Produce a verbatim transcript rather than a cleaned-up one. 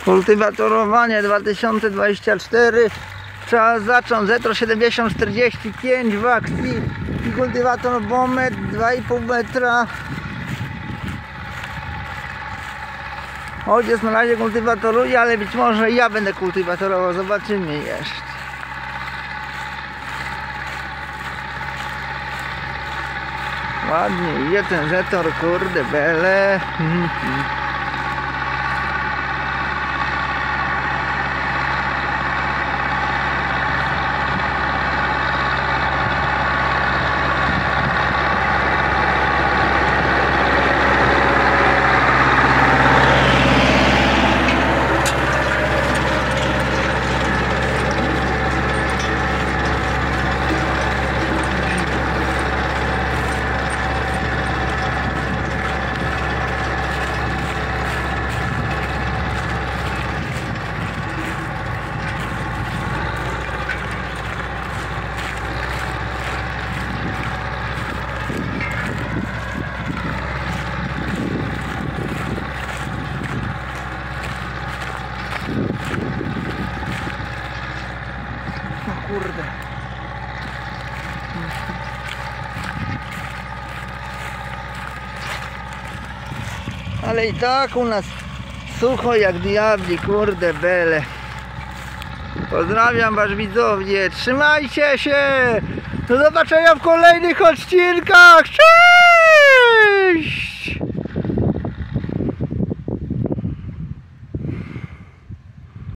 Kultywatorowanie dwa tysiące dwadzieścia cztery. Trzeba zacząć Zetro siedemdziesiąt czterdzieści pięć w akcji i kultywator Bomet dwa i pół metra. Ojciec na razie kultywatoruje, ale być może ja będę kultywatorował, zobaczymy jeszcze. Ładnie idzie ten Zetor, kurde bele. Kurde. Ale i tak u nas sucho jak diabli, kurde bele. Pozdrawiam was widzowie, trzymajcie się! Do zobaczenia w kolejnych odcinkach! Cześć!